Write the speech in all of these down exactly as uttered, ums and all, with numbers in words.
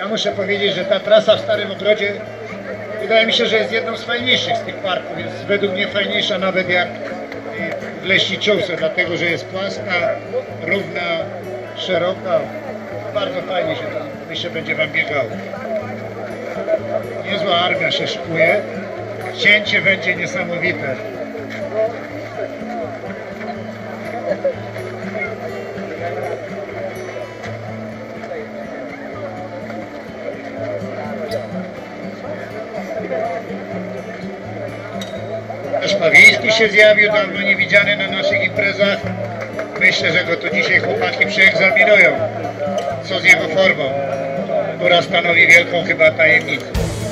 Ja muszę powiedzieć, że ta trasa w Starym Ogrodzie wydaje mi się, że jest jedną z fajniejszych z tych parków. Jest według mnie fajniejsza nawet jak w Leśniczówce, dlatego że jest płaska, równa, szeroka. Bardzo fajnie się tam, myślę, będzie wam biegało. Niezła armia się szykuje. Cięcie będzie niesamowite. Też Pawiński się zjawił, dawno niewidziany na naszych imprezach. Myślę, że go tu dzisiaj chłopaki przeegzaminują. Co z jego formą, która stanowi wielką chyba tajemnicę.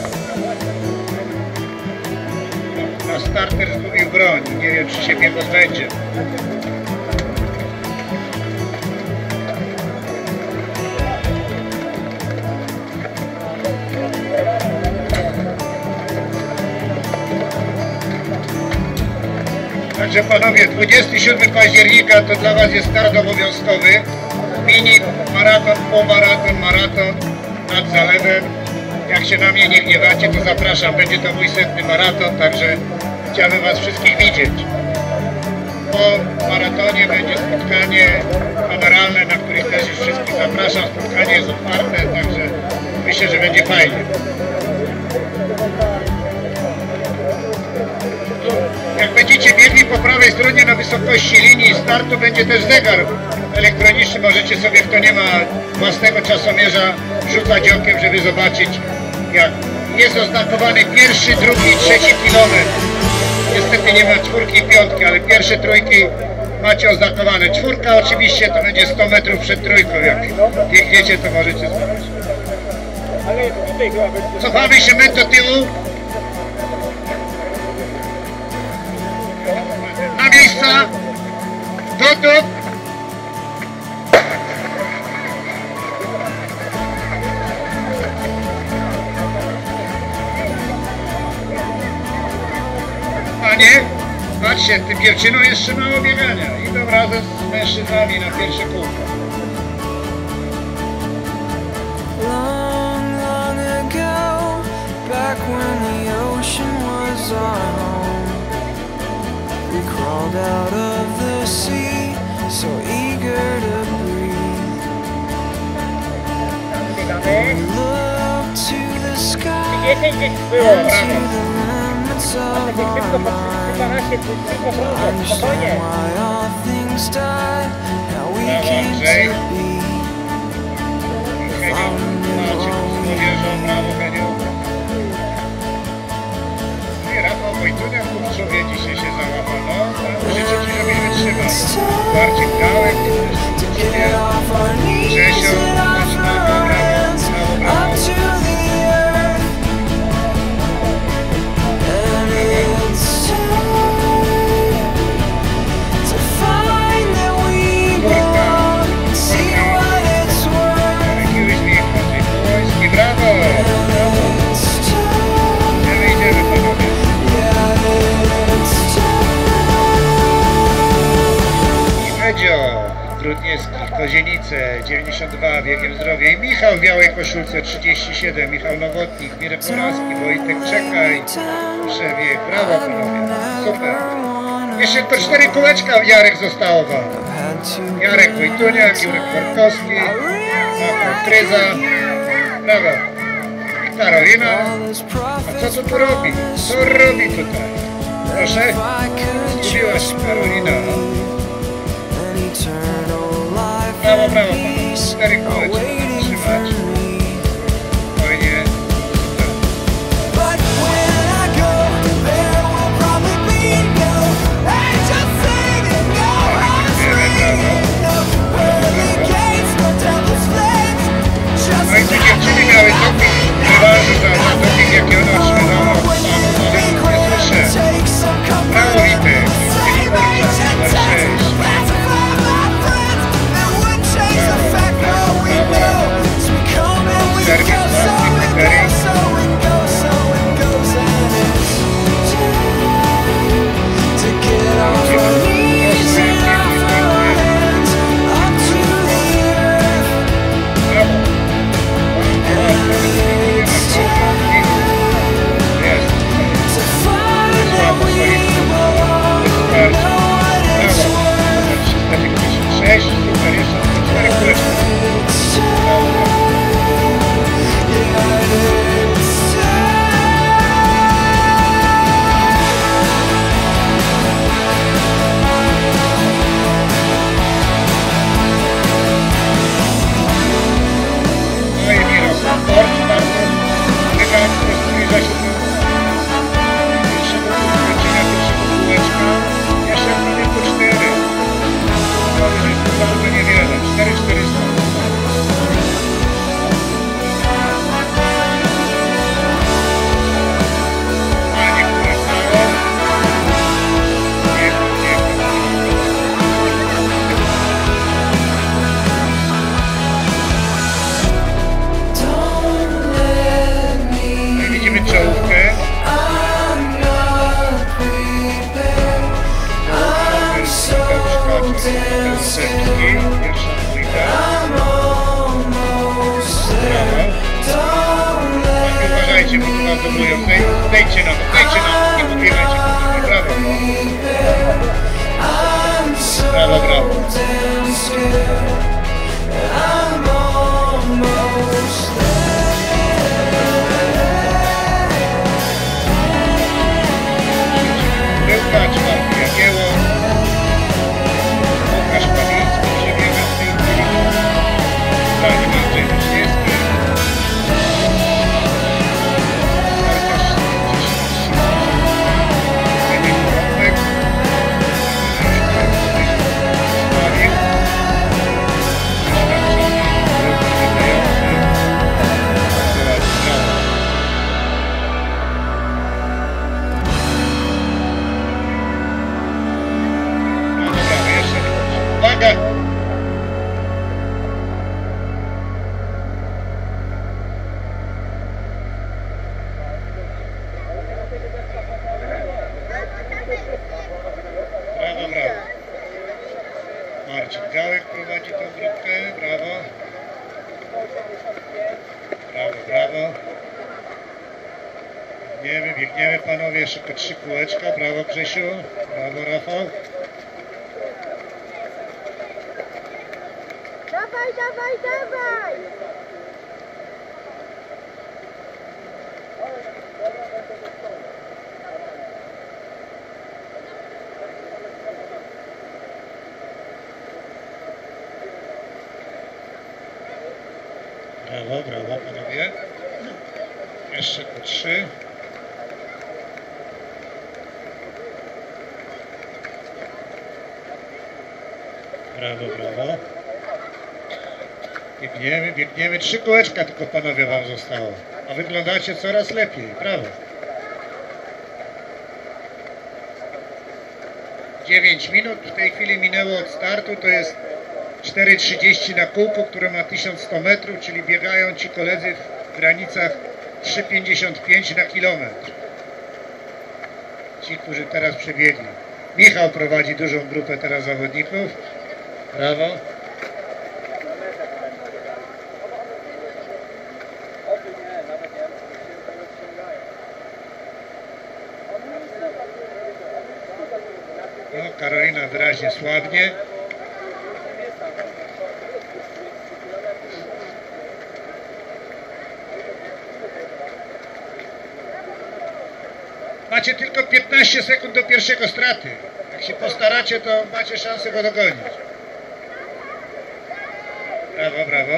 Na starter zgubił broń. Nie wiem, czy się biegł będzie. Także panowie, dwudziestego siódmego października to dla was jest start obowiązkowy. Mini, maraton, półmaraton, maraton nad zalewem. Jak się na mnie nie gniewacie, to zapraszam. Będzie to mój setny maraton, także chciałbym was wszystkich widzieć. Po maratonie będzie spotkanie kameralne, na których też już wszystkich zapraszam. Spotkanie jest otwarte, także myślę, że będzie fajnie. Jak będziecie biegli po prawej stronie na wysokości linii startu, będzie też zegar elektroniczny. Możecie sobie, kto nie ma własnego czasomierza, rzucać okiem, żeby zobaczyć, jak jest oznakowany pierwszy, drugi, trzeci kilometr. Niestety nie ma czwórki i piątki, ale pierwsze trójki macie oznakowane. Czwórka oczywiście to będzie sto metrów przed trójką. Jak biegniecie, to możecie zobaczyć. Cofamy się my do tyłu. Na miejsca. Gotów. Panie, patrzcie, tym dziewczynom jeszcze mało biegania. Idą razem z mężczyznami na pierwsze kółko. Long, long ago, back when the ocean was our home, we crawled out of the sea, so eager to breathe. We looked to the sky and to the limits of our mind. Understand why all things die, how we came to be. Rafał Wojtunia w Kupczowie dzisiaj się załapał. No, życzę ci, żebyś wytrzymał. Marcin Gałek, Grzesio, brawo, brawo, brawo. Trudniewski, Kozienice, dziewięćdziesiąt dwa, biegiem zdrowia i Michał w białej koszulce, trzydzieści siedem, Michał Nowotnik, Mirek Poraski, Wojtek Czekaj, przebieg, brawo panowie, super. Jeszcze tylko cztery kółeczka Jarek zostało wam. Jarek Wojtuniak, Jurek Borkowski, Marko Kryza, brawo. I Karolina, a co tu tu robi? Co robi tutaj? Proszę, zgubiła się Karolina. Brawo, brawo, panu. Cztery kółeczka trzymać. Spokojnie. No i tu dziewczyny miały doping, wyważy za, za doping, jakie ona otrzymała od panu, ale nie słyszę. Brawo, Witek. Numer sześć. Brawo, brawo, brawo. dublują. Dejdźcie na to, dejdźcie na to, nie podbiegajcie. Brawo. Brawo, brawo. Byłka, czwarty Jagieło. Łukasz Pawlicki przebiega w tej chwili. Zdalnie Andrzej Wyszniewski. Brawo, brawo. Marcin Gałek prowadzi tę grupkę. Brawo. Brawo, brawo. Biegniemy, biegniemy panowie. Jeszcze po trzy kółeczka. Brawo Grzesiu. Brawo Rafał. Dawaj, dawaj, dawaj! Brawo, brawo panowie. Jeszcze po trzy. Brawo, brawo. Biegniemy, biegniemy. Trzy kółeczka tylko panowie wam zostało. A wyglądacie coraz lepiej. Brawo. dziewięć minut w tej chwili minęło od startu. To jest cztery trzydzieści na kółku, które ma tysiąc sto metrów, czyli biegają ci koledzy w granicach trzy pięćdziesiąt pięć na kilometr. Ci, którzy teraz przebiegli. Michał prowadzi dużą grupę teraz zawodników. Brawo. No, Karolina wyraźnie słabnie. Macie tylko piętnaście sekund do pierwszego straty. Jak się postaracie, to macie szansę go dogonić. Brawo, brawo.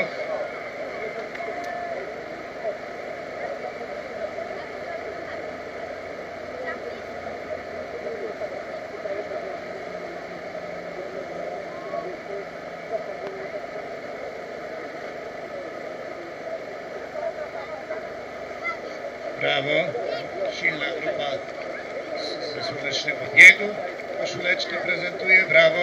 Brawo. Silna grupa ze Słonecznego Biegu. Koszuleczkę prezentuje. Brawo.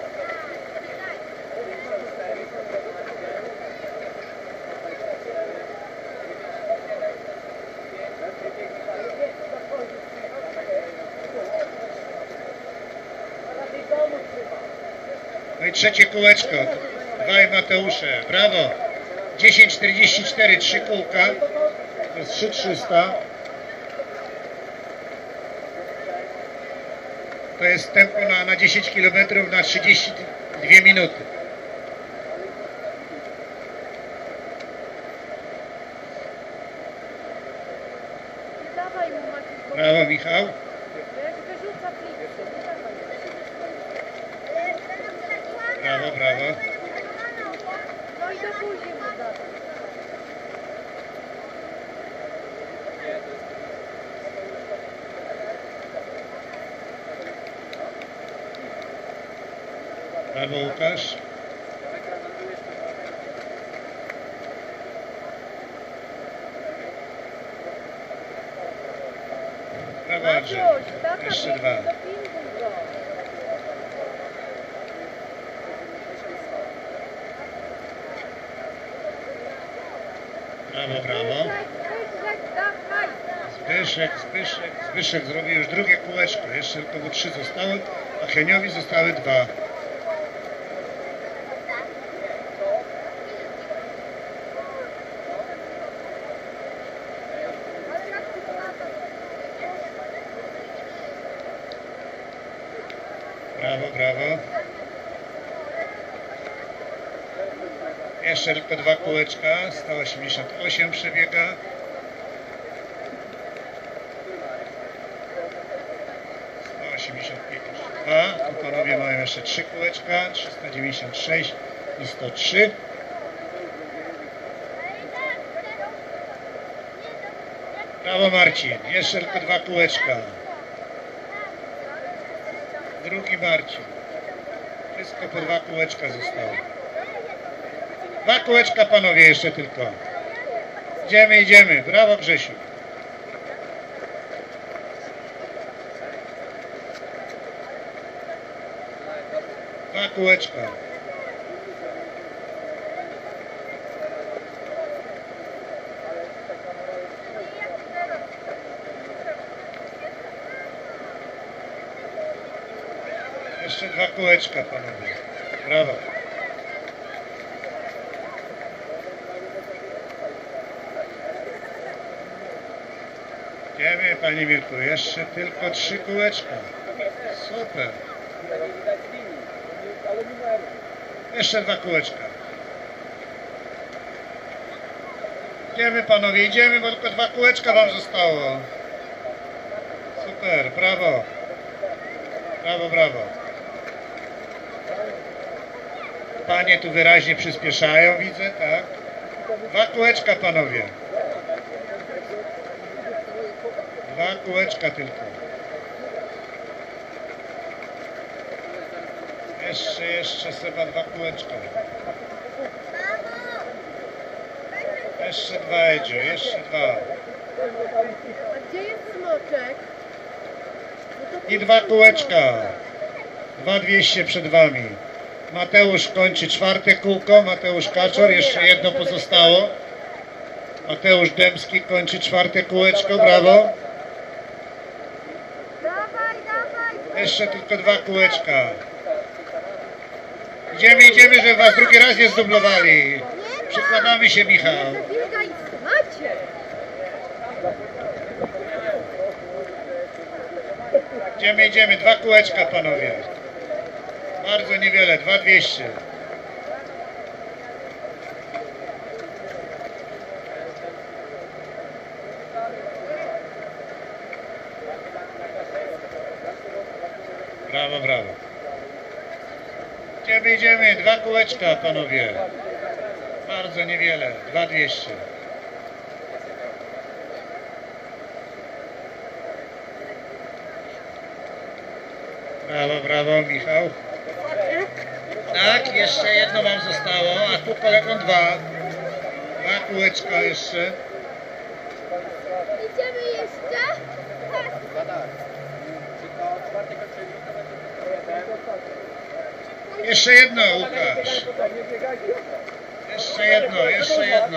No i trzecie kółeczko. Dwaj Mateusze. Brawo. dziesięć czterdzieści cztery, trzy kółka. To jest trzy trzysta. To jest tempo na, na dziesięć kilometrów na trzydzieści dwie minuty. Dawaj mu, Maciej, Brawo, Michał. jak wyrzuca plicy. Brawo, brawo. No i do buzi mu dawaj. Brawo, Łukasz. Brawo, Andrzej. Maciuś, tata Jeszcze biegnie, dwa. dopinguj go. Brawo, brawo. Zbyszek, dawaj. Zbyszek, Zbyszek, Zbyszek zrobił już drugie kółeczko. Jeszcze tylko mu trzy zostały, a Heniowi zostały dwa. Brawo, brawo. Jeszcze tylko dwa kółeczka, sto osiemdziesiąt osiem przebiega. sto osiemdziesiąt pięć, dwa. Tu panowie mają jeszcze trzy kółeczka, trzysta dziewięćdziesiąt sześć i sto trzy. Brawo Marcin, jeszcze tylko dwa kółeczka. Drugi Marcin. Wszystko po dwa kółeczka zostało. Dwa kółeczka panowie jeszcze tylko. Idziemy, idziemy. Brawo Grzesiu. Dwa kółeczka. Jeszcze dwa kółeczka panowie. Brawo. Idziemy panie Mirku, jeszcze tylko trzy kółeczka. Super. Jeszcze dwa kółeczka. Idziemy panowie, idziemy, bo tylko dwa kółeczka wam zostało. Super, brawo. Brawo, brawo. Panie tu wyraźnie przyspieszają, widzę, tak? Dwa kółeczka panowie. Dwa kółeczka tylko. Jeszcze, jeszcze Seba dwa kółeczka. Jeszcze dwa Edziu, jeszcze dwa. A gdzie jest smoczek? I dwa kółeczka. Dwa dwieście przed wami. Mateusz kończy czwarte kółko. Mateusz Kaczor, jeszcze jedno pozostało. Mateusz Dębski kończy czwarte kółeczko, brawo. Dawaj, dawaj! Jeszcze tylko dwa kółeczka. Idziemy, idziemy, żeby was drugi raz nie zdublowali. Przykładamy się, Michał. Wilka i macie! Idziemy, idziemy. Dwa kółeczka, panowie. Bardzo niewiele. Dwa dwieście. Brawo, brawo. Idziemy, idziemy. Dwa kółeczka, panowie. Bardzo niewiele. Dwa dwieście. Brawo, brawo, Michał. Tak, jeszcze jedno wam zostało, a tu kolegom dwa. Dwa kółeczka jeszcze. Idziemy jeszcze? Jeszcze jedno, Łukasz. Jeszcze jedno, jeszcze jedno.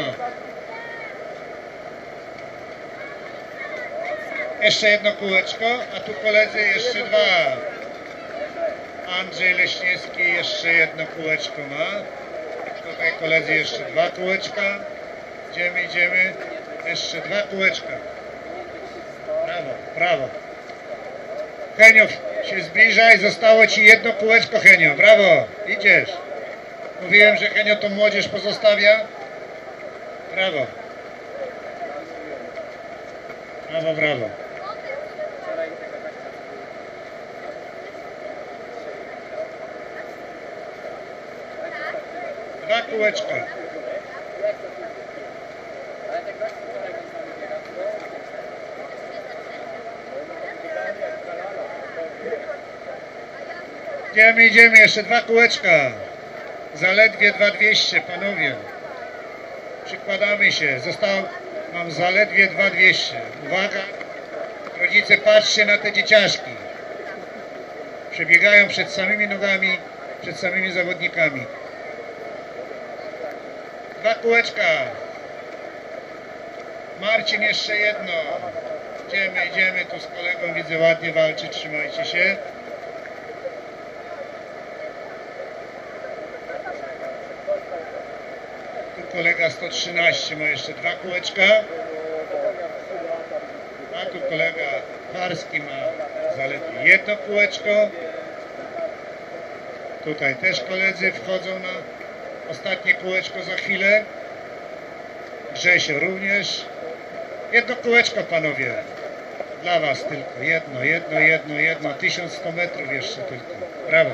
Jeszcze jedno kółeczko, a tu koledzy jeszcze dwa. Andrzej Leśniewski jeszcze jedno kółeczko ma. Tutaj koledzy jeszcze dwa kółeczka. Idziemy, idziemy. Jeszcze dwa kółeczka. Brawo, brawo. Henio, się zbliżaj. Zostało ci jedno kółeczko, Henio. Brawo, idziesz. Mówiłem, że Henio tą młodzież pozostawia. Brawo. Brawo, brawo. Dwa kółeczka. Idziemy, idziemy, jeszcze dwa kółeczka. Zaledwie dwa dwieście, panowie. Przykładamy się. Zostało mam zaledwie dwa dwieście. Uwaga. Rodzice, patrzcie na te dzieciaszki. Przebiegają przed samymi nogami, przed samymi zawodnikami. Dwa kółeczka. Marcin jeszcze jedno. Idziemy, idziemy. Tu z kolegą widzę ładnie walczy. Trzymajcie się. Tu kolega sto trzynaście ma jeszcze dwa kółeczka. A tu kolega Harski ma zaledwie jedno kółeczko. Tutaj też koledzy wchodzą na ostatnie kółeczko za chwilę. Grzesio również. Jedno kółeczko, panowie. Dla was tylko. Jedno, jedno, jedno, jedno. tysiąc sto metrów jeszcze tylko. Brawo.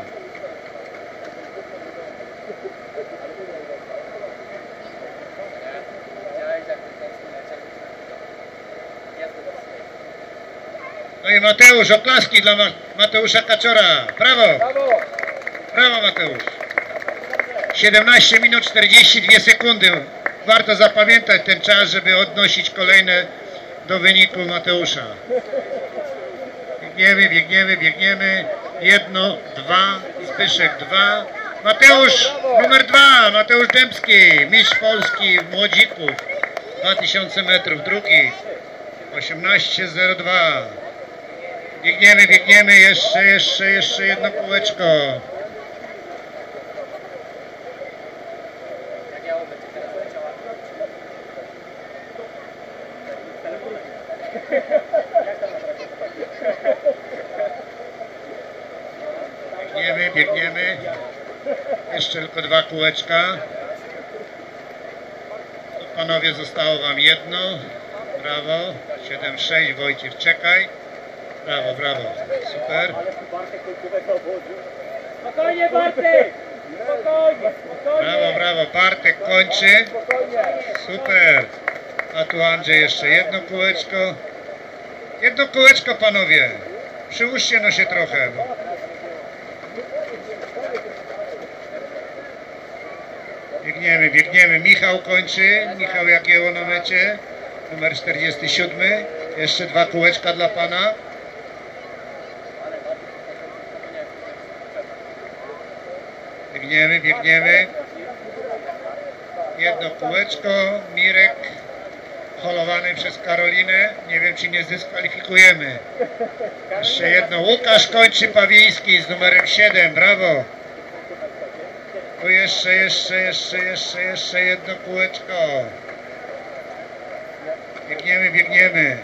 No i Mateusz, oklaski dla Mateusza Kaczora. Brawo. Brawo, Mateusz. siedemnaście minut czterdzieści dwie sekundy. Warto zapamiętać ten czas, żeby odnosić kolejne do wyniku Mateusza. Biegniemy, biegniemy, biegniemy. Jedno, dwa, Zbyszek dwa. Mateusz numer dwa, Mateusz Dębski, mistrz Polski młodzików. dwa tysiące metrów, drugi. osiemnaście zero dwa. Biegniemy, biegniemy, jeszcze, jeszcze, jeszcze jedno kółeczko. Biegniemy, biegniemy. Jeszcze tylko dwa kółeczka. Tu, panowie, zostało wam jedno. Brawo. siedem sześć, Wojciech, czekaj. Brawo, brawo. Super. Spokojnie, Bartek! Spokojnie, spokojnie! Brawo, brawo. Bartek kończy. Super. A tu Andrzej jeszcze jedno kółeczko. Jedno kółeczko, panowie. Przyłóżcie no się trochę. Biegniemy, biegniemy. Michał kończy. Michał Jagieło na mecie. Numer czterdziesty siódmy. Jeszcze dwa kółeczka dla pana. Biegniemy, biegniemy. Jedno kółeczko. Mirek holowany przez Karolinę. Nie wiem, czy nie zdyskwalifikujemy. Jeszcze jedno. Łukasz kończy, Pawiński z numerem siedem. Brawo. Tu jeszcze, jeszcze, jeszcze, jeszcze, jeszcze jedno kółeczko. Biegniemy, biegniemy.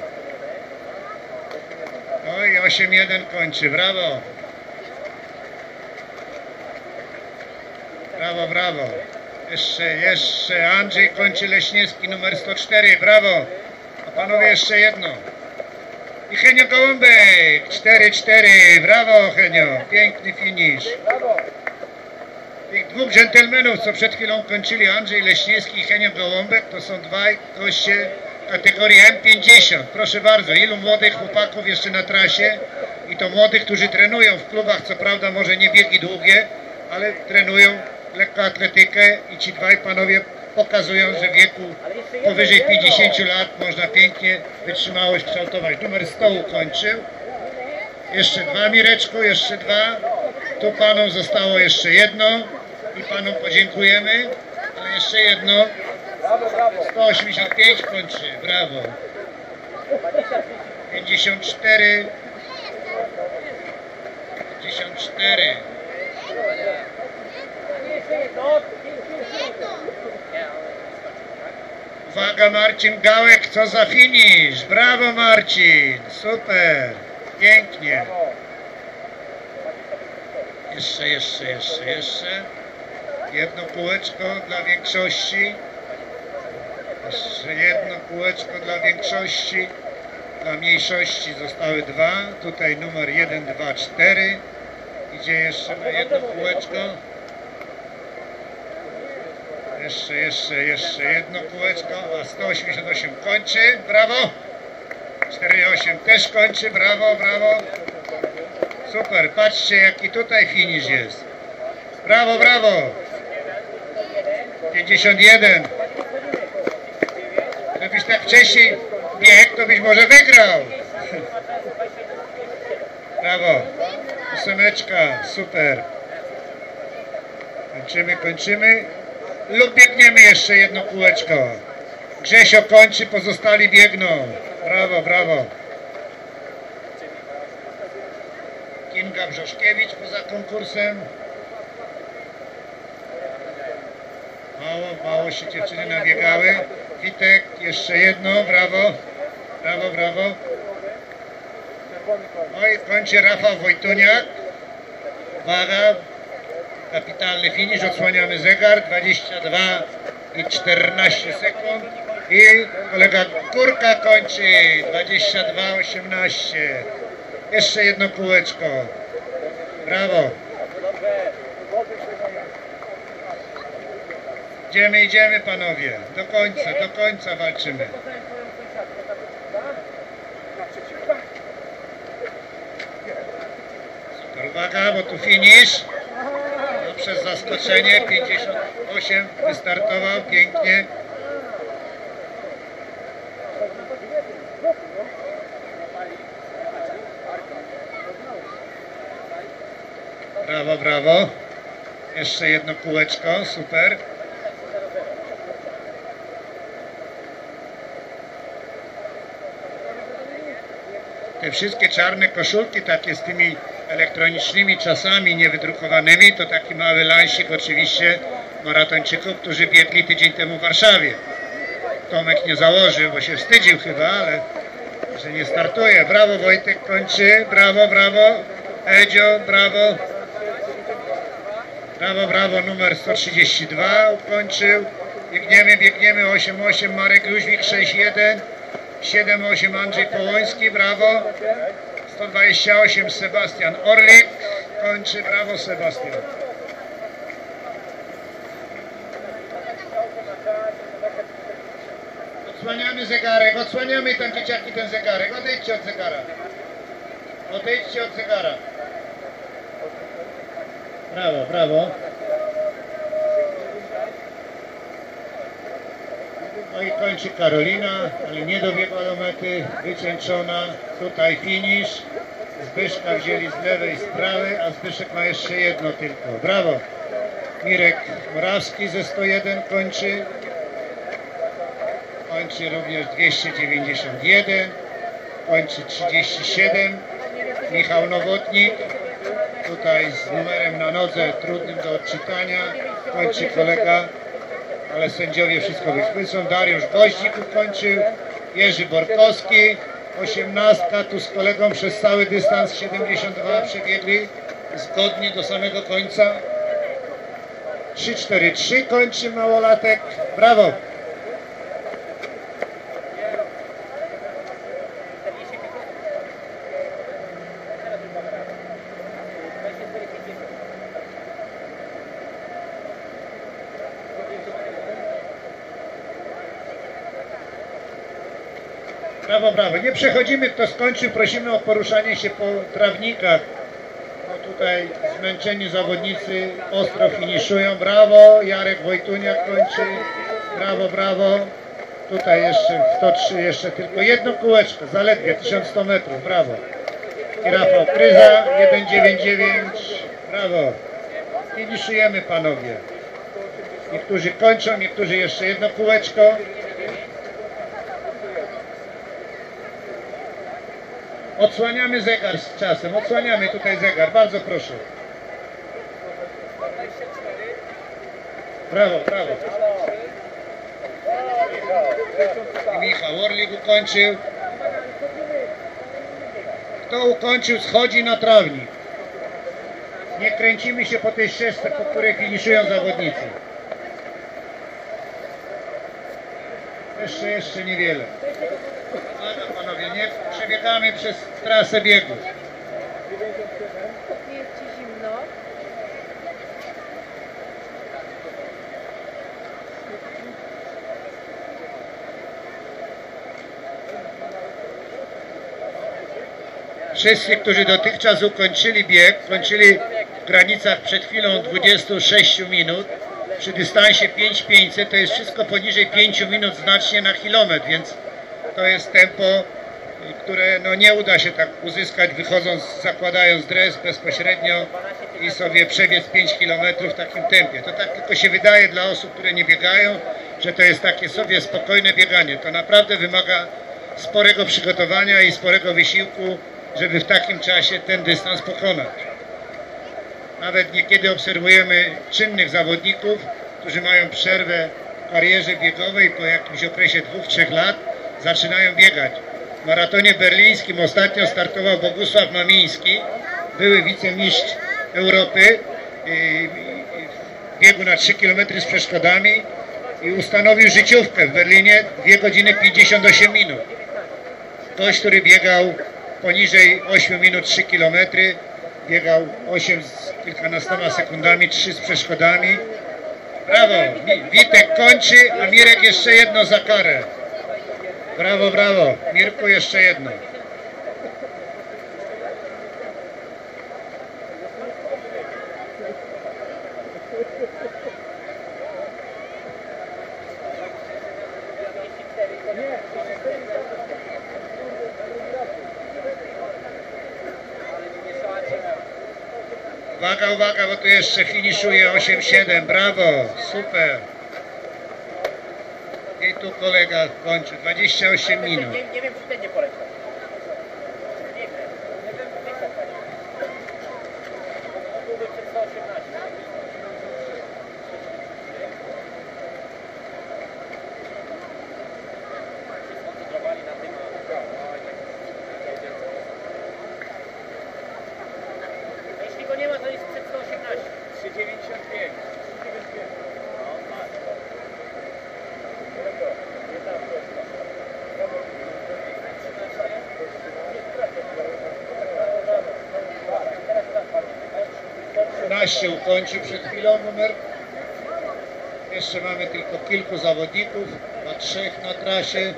No i osiem jeden kończy. Brawo. Brawo, brawo. Jeszcze, jeszcze. Andrzej kończy, Leśniewski, numer sto cztery. Brawo. A panowie jeszcze jedno. I Henio Gołąbek. cztery cztery. Brawo, Henio. Piękny finisz. Tych dwóch dżentelmenów, co przed chwilą kończyli, Andrzej Leśniewski i Henio Gołąbek, to są dwaj goście kategorii M pięćdziesiąt. Proszę bardzo, ilu młodych chłopaków jeszcze na trasie i to młodych, którzy trenują w klubach, co prawda może nie biegi długie, ale trenują lekkoatletykę i ci dwaj panowie pokazują, że w wieku powyżej pięćdziesięciu lat można pięknie wytrzymałość kształtować. Numer sto ukończył. Jeszcze dwa, Mireczku, jeszcze dwa. Tu panom zostało jeszcze jedno i panom podziękujemy. A jeszcze jedno. sto osiemdziesiąt pięć kończy. Brawo. pięćdziesiąt cztery. pięćdziesiąt cztery. Uwaga, Marcin Gałek, co za finisz. Brawo, Marcin. Super. Pięknie. Jeszcze, jeszcze, jeszcze, jeszcze. Jedno kółeczko dla większości. Jeszcze jedno kółeczko dla większości. Dla mniejszości zostały dwa. Tutaj numer jeden, dwa, cztery. Idzie jeszcze na jedno kółeczko. Jeszcze, jeszcze, jeszcze jedno kółeczko. A sto osiemdziesiąt osiem kończy. Brawo. cztery osiem też kończy. Brawo, brawo. Super. Patrzcie, jaki tutaj finisz jest. Brawo, brawo. pięćdziesiąt jeden. Gdybyś tak wcześniej biegł, to byś może wygrał. Brawo. Ósemeczka. Super. Kończymy, kończymy. Lub biegniemy jeszcze jedno kółeczko. Grzesio kończy, pozostali biegną. Brawo, brawo. Kinga Brzoszkiewicz poza konkursem. Mało, mało się dziewczyny nabiegały. Witek, jeszcze jedno, brawo. Brawo, brawo. No i kończy Rafał Wojtuniak. Uwaga. Kapitalny finisz, odsłaniamy zegar, dwadzieścia dwa i czternaście sekund i kolega Górka kończy, dwadzieścia dwa osiemnaście. Jeszcze jedno kółeczko. Brawo. Idziemy, idziemy panowie, do końca, do końca walczymy. Super, uwaga, bo tu finisz. No, przez zaskoczenie, pięćdziesiąt osiem wystartował, pięknie. Brawo, brawo. Jeszcze jedno kółeczko, super. Te wszystkie czarne koszulki takie z tymi elektronicznymi czasami niewydrukowanymi to taki mały lansik oczywiście maratończyków, którzy biegli tydzień temu w Warszawie. Tomek nie założył, bo się wstydził chyba, ale że nie startuje. Brawo, Wojtek kończy, brawo, brawo. Edzio, brawo. Brawo, brawo, numer sto trzydzieści dwa ukończył. Biegniemy, biegniemy, osiem osiem Marek Jóźwik, sześć jeden. siedem osiem Andrzej Połoński, brawo. sto dwadzieścia osiem Sebastian Orlik kończy, brawo Sebastian. Odsłaniamy zegarek, odsłaniamy tam dzieciaki ten zegarek, odejdźcie od zegara. Odejdźcie od zegara. Brawo, brawo. No i kończy Karolina, ale nie dobiegła do mety, wycieńczona. Tutaj finisz. Zbyszka wzięli z lewej, z prawej, a Zbyszek ma jeszcze jedno tylko. Brawo. Mirek Morawski ze sto jeden kończy. Kończy również dwieście dziewięćdziesiąt jeden. Kończy trzydzieści siedem. Michał Nowotnik. Tutaj z numerem na nodze trudnym do odczytania. Kończy kolega. Ale sędziowie wszystko wychwycą. Dariusz Goździk ukończył, Jerzy Borkowski, osiemnastka, tu z kolegą przez cały dystans siedemdziesiąt dwa przebiegli, zgodnie do samego końca. trzy cztery trzy kończy małolatek, brawo. Brawo, brawo. Nie przechodzimy, kto skończył. Prosimy o poruszanie się po trawnikach. Bo tutaj zmęczeni zawodnicy ostro finiszują. Brawo. Jarek Wojtuniak kończy. Brawo, brawo. Tutaj jeszcze sto trzy, jeszcze tylko jedno kółeczko. Zaledwie tysiąc sto metrów. Brawo. I Rafał Kryza. jeden dziewięć dziewięć. Brawo. Finiszujemy, panowie. Niektórzy kończą, niektórzy jeszcze jedno kółeczko. Odsłaniamy zegar z czasem, odsłaniamy tutaj zegar, bardzo proszę. Brawo, brawo. I Michał Orlik ukończył. Kto ukończył, schodzi na trawnik. Nie kręcimy się po tej ścieżce, po której finiszują zawodnicy. Jeszcze, jeszcze niewiele. Uwaga, panowie, nie przebiegamy przez trasę biegu. Nie jest ci zimno? Wszyscy, którzy dotychczas ukończyli bieg, kończyli w granicach przed chwilą dwudziestu sześciu minut, przy dystansie pięć tysięcy pięćset, to jest wszystko poniżej pięciu minut znacznie na kilometr, więc to jest tempo, które no nie uda się tak uzyskać, wychodząc, zakładając dres bezpośrednio i sobie przebiec pięć kilometrów w takim tempie. To tak tylko się wydaje dla osób, które nie biegają, że to jest takie sobie spokojne bieganie. To naprawdę wymaga sporego przygotowania i sporego wysiłku, żeby w takim czasie ten dystans pokonać. Nawet niekiedy obserwujemy czynnych zawodników, którzy mają przerwę w karierze biegowej, po jakimś okresie dwóch, trzech lat zaczynają biegać. W maratonie berlińskim ostatnio startował Bogusław Mamiński, były wicemistrz Europy, biegu na trzy kilometry z przeszkodami i ustanowił życiówkę w Berlinie dwie godziny pięćdziesiąt osiem minut. Ktoś, który biegał poniżej ośmiu minut trzy kilometry, biegał osiem z kilkunastoma sekundami, trzy z przeszkodami. Brawo, Witek kończy, a Mirek jeszcze jedno za karę. Brawo, brawo, Mirku jeszcze jedno. Uwaga, uwaga, bo tu jeszcze finiszuje osiem siedem, brawo, super. I tu kolega kończy, dwadzieścia osiem minut. Nie, nie wiem, czy ten nie poleciał. Nie wiem, nie wiem, byłby przed sto osiemnaście. Skoncentrowali na tym, a jeśli go nie ma, to jest przed sto osiemnaście. trzy dziewięćdziesiąt pięć. No, tak. trzynaście ukończył przed chwilą numer. Jeszcze mamy tylko kilku zawodników, chyba trzech na trasie.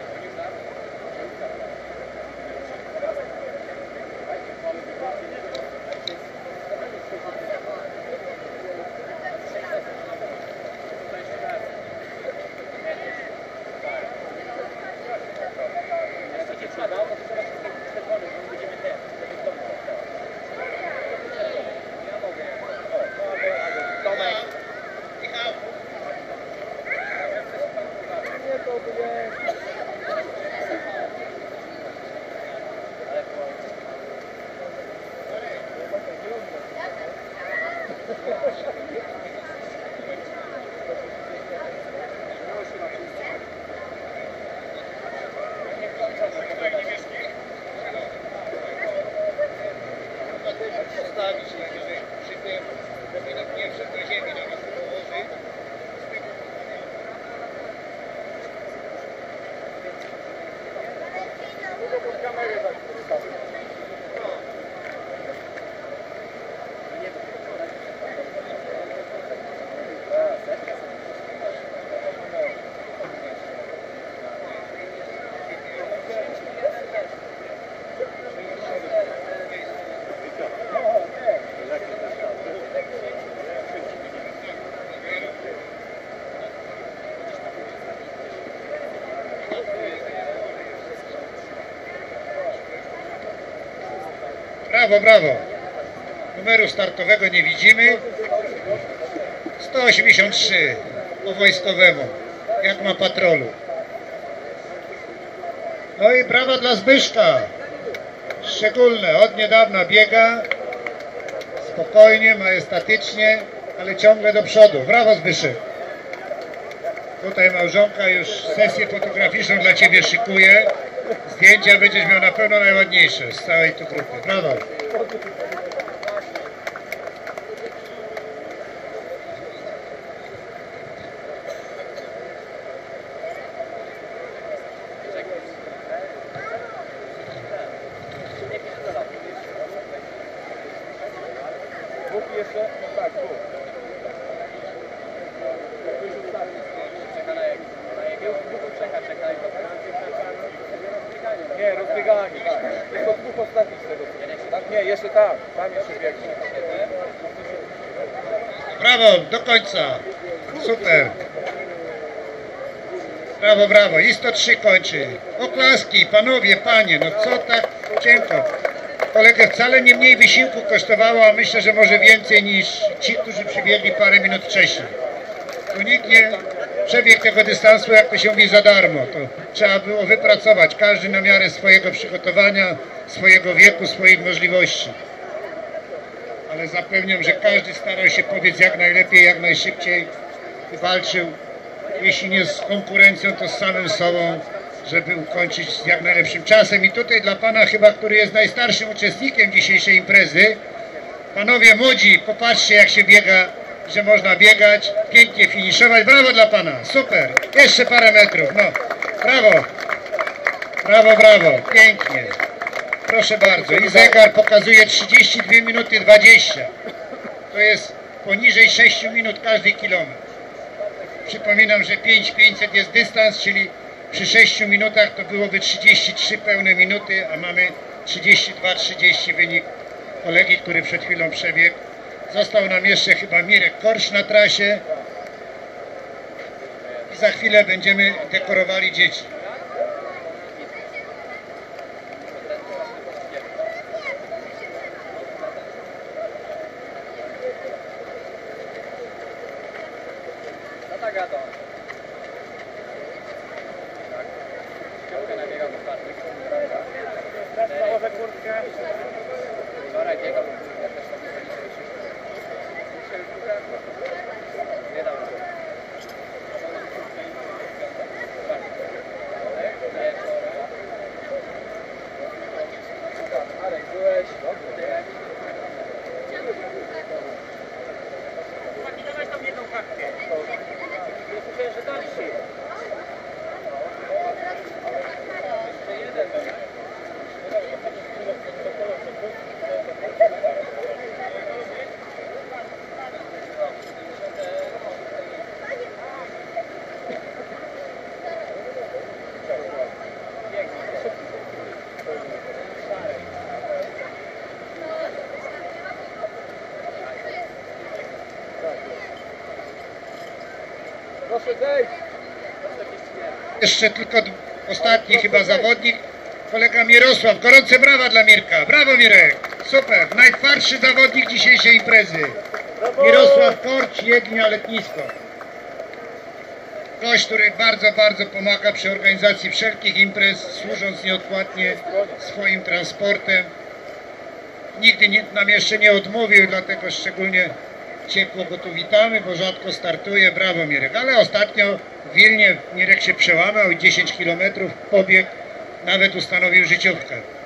Postawić się, żeby przy tym, żeby nikt nie wszedł do ziemi, na nas położyć. Brawo, brawo. Numeru startowego nie widzimy. sto osiemdziesiąt trzy po wojskowemu, jak ma patrolu. No i brawa dla Zbyszka. Szczególne, od niedawna biega. Spokojnie, majestatycznie, ale ciągle do przodu. Brawo, Zbyszek. Tutaj małżonka już sesję fotograficzną dla Ciebie szykuje. Zdjęcia będziesz miał na pewno najładniejsze z całej tu grupy. Brawo. Bóg jeszcze, no tak, Bóg. Czeka na jego. Na jego Bóg czeka, czeka na jego. Nie, rozbieganie, tak. Tylko dwóch ostatnich z tego. Tak, nie, jeszcze tam. Tam jeszcze biegnie. Brawo, do końca. Super. Brawo, brawo. I sto trzy kończy. Oklaski, panowie, panie, no co tak cienko. Kolegę wcale nie mniej wysiłku kosztowało, a myślę, że może więcej niż ci, którzy przybiegli parę minut wcześniej. Tu nikt nie przebiegł tego dystansu, jak to się mówi, za darmo. To trzeba było wypracować, każdy na miarę swojego przygotowania, swojego wieku, swoich możliwości. Ale zapewniam, że każdy starał się pobiec jak najlepiej, jak najszybciej i walczył, jeśli nie z konkurencją, to z samym sobą, żeby ukończyć z jak najlepszym czasem. I tutaj dla pana chyba, który jest najstarszym uczestnikiem dzisiejszej imprezy, panowie młodzi, popatrzcie, jak się biega że można biegać, pięknie finiszować. Brawo dla pana, super. Jeszcze parę metrów, no. Brawo. Brawo, brawo, pięknie. Proszę bardzo. I zegar pokazuje trzydzieści dwie minuty dwadzieścia. To jest poniżej sześciu minut każdy kilometr. Przypominam, że pięć pięćset jest dystans, czyli przy sześciu minutach to byłoby trzydzieści trzy pełne minuty, a mamy trzydzieści dwa trzydzieści wynik kolegi, który przed chwilą przebiegł. Został nam jeszcze chyba Mirek Korsz na trasie i za chwilę będziemy dekorowali dzieci. Jeszcze tylko ostatni chyba zawodnik, kolega Mirosław. Gorące brawa dla Mirka. Brawo Mirek, super. Najtwardszy zawodnik dzisiejszej imprezy. Mirosław Korcz, Jednia Letnisko. Gość, który bardzo, bardzo pomaga przy organizacji wszelkich imprez, służąc nieodpłatnie swoim transportem. Nigdy nam jeszcze nie odmówił, dlatego szczególnie ciepło go tu witamy, bo rzadko startuje. Brawo Mirek. Ale ostatnio w Wilnie Mirek się przełamał i dziesięć kilometrów pobiegł, nawet ustanowił życiówkę.